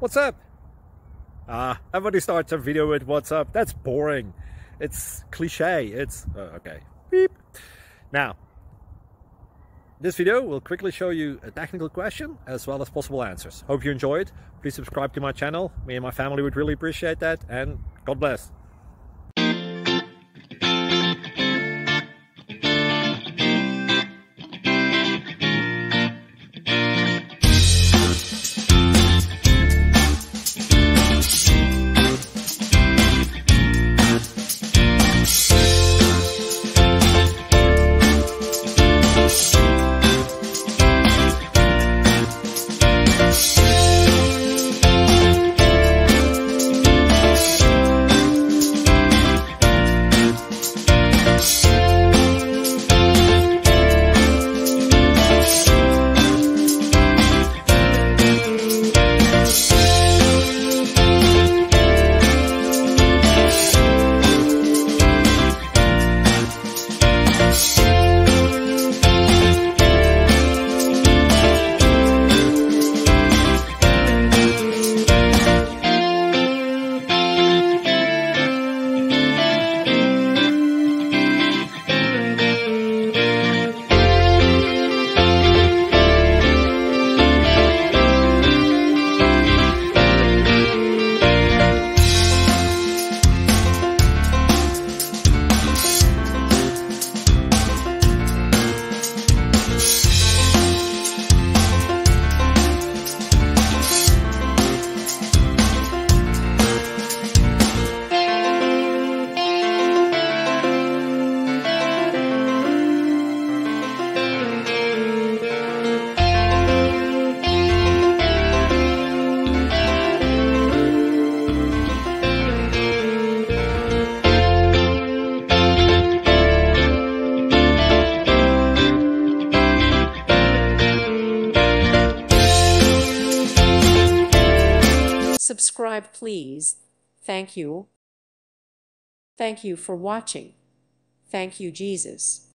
What's up? Everybody starts a video with what's up. That's boring. It's cliche. It's okay. Beep. Now, this video will quickly show you a technical question as well as possible answers. Hope you enjoyed. Please subscribe to my channel. Me and my family would really appreciate that, and God bless. Subscribe, please. Thank you. Thank you for watching. Thank you, Jesus.